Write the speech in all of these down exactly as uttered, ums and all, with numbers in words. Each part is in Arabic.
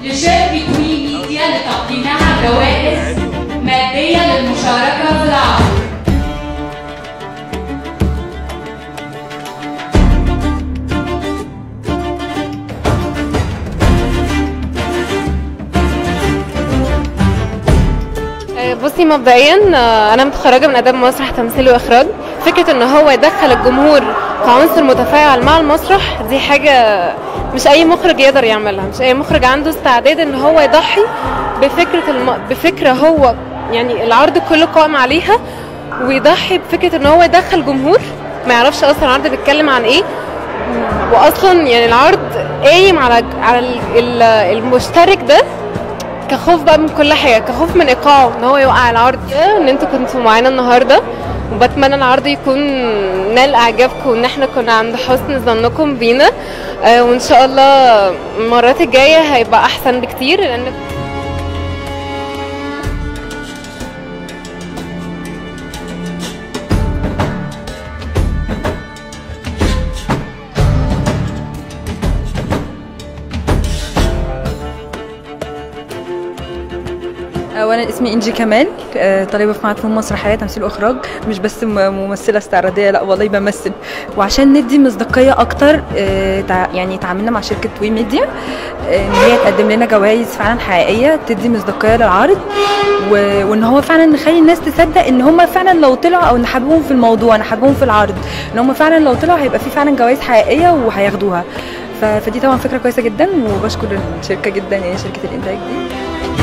لشركة وي ميديا لتقديمها جوائز مادية للمشاركة في العرض. بصي، مبدئيا انا متخرجه من اداب مسرح تمثيل واخراج. فكره ان هو يدخل الجمهور كعنصر متفاعل مع المسرح دي حاجه مش اي مخرج يقدر يعملها، مش اي مخرج عنده استعداد ان هو يضحي بفكره الم... بفكره هو يعني العرض كله قائم عليها، ويضحي بفكره ان هو يدخل جمهور ما يعرفش اصلا العرض بيتكلم عن ايه، واصلا يعني العرض قايم على على المشترك ده كخوف بقى من كل حاجه، كخوف من ايقاعه ان هو يوقع العرض. ان انتوا كنتوا معانا النهارده، وبتمنى العرض يكون نال اعجابكم وان احنا كنا عند حسن ظنكم بينا، آه وان شاء الله المرات الجايه هيبقى احسن بكتير. لان وانا اسمي انجي كمال، طالبه في معهد فنون مسرحيه تمثيل واخراج. مش بس ممثله استعراضيه، لا والله بمثل. وعشان ندي مصداقيه اكتر يعني تعاملنا مع شركه وي ميديا ان هي تقدم لنا جوائز فعلا حقيقيه تدي مصداقيه للعرض، وان هو فعلا نخلي الناس تصدق ان هم فعلا لو طلعوا، او نحبهم في الموضوع نحبهم في العرض، ان هم فعلا لو طلعوا هيبقى في فعلا جوائز حقيقيه وهياخدوها. فدي طبعا فكره كويسه جدا، وبشكر الشركه جدا، يعني شركه الانتاج دي.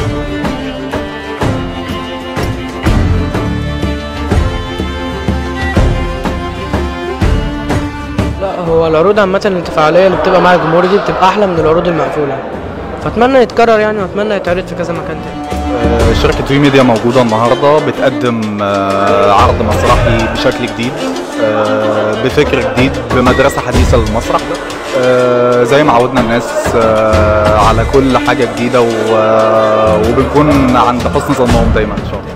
لا، هو العروض عامة التفاعلية اللي بتبقى مع الجمهور دي بتبقى أحلى من العروض المقفولة، فأتمنى يتكرر يعني، وأتمنى يتعرض في كذا مكان تاني. شركة وي ميديا موجودة النهاردة بتقدم عرض مسرحي بشكل جديد، بفكر جديد، بمدرسة حديثة للمسرح، زي ما عودنا الناس على كل حاجة جديدة، وبنكون عند حسن ظنهم دايما إن شاء الله.